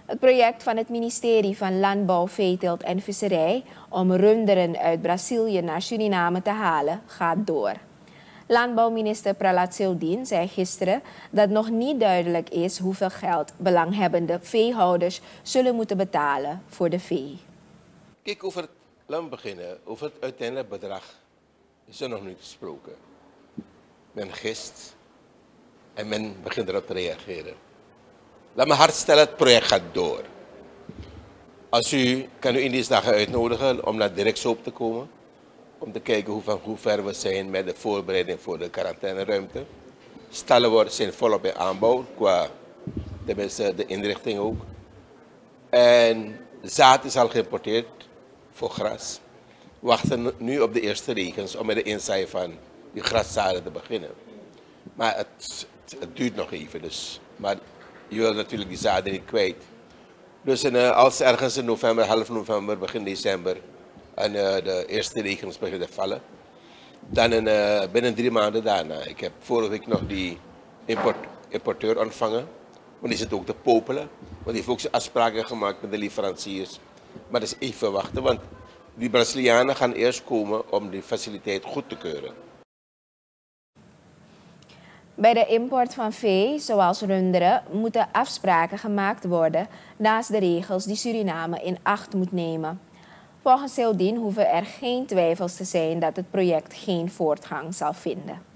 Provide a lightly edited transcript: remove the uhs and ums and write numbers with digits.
Het project van het ministerie van Landbouw, Veeteelt en Visserij om runderen uit Brazilië naar Suriname te halen gaat door. Landbouwminister Pralat Sildin zei gisteren dat nog niet duidelijk is hoeveel geld belanghebbende veehouders zullen moeten betalen voor de vee. Kijk, laten we beginnen. Over het uiteindelijk bedrag is er nog niet gesproken. Men gist en men begint erop te reageren. Laat me hard stellen, het project gaat door. Kan u in deze dagen uitnodigen om naar Dirkshoop te komen. Om te kijken hoe ver we zijn met de voorbereiding voor de quarantaineruimte. Stallen zijn volop in aanbouw, tenminste de inrichting ook. En zaad is al geïmporteerd voor gras. We wachten nu op de eerste regens om met de inzaai van die graszaden te beginnen. Maar het duurt nog even, maar je wil natuurlijk die zaden niet kwijt. Dus als ergens in november, half november, begin december en de eerste regens beginnen te vallen, dan binnen 3 maanden daarna. Ik heb vorige week nog die importeur ontvangen, want die zit ook te popelen. Want die heeft ook zijn afspraken gemaakt met de leveranciers. Maar dat is even wachten, want die Brazilianen gaan eerst komen om die faciliteit goed te keuren. Bij de import van vee, zoals runderen, moeten afspraken gemaakt worden naast de regels die Suriname in acht moet nemen. Volgens Sildin hoeven er geen twijfels te zijn dat het project geen voortgang zal vinden.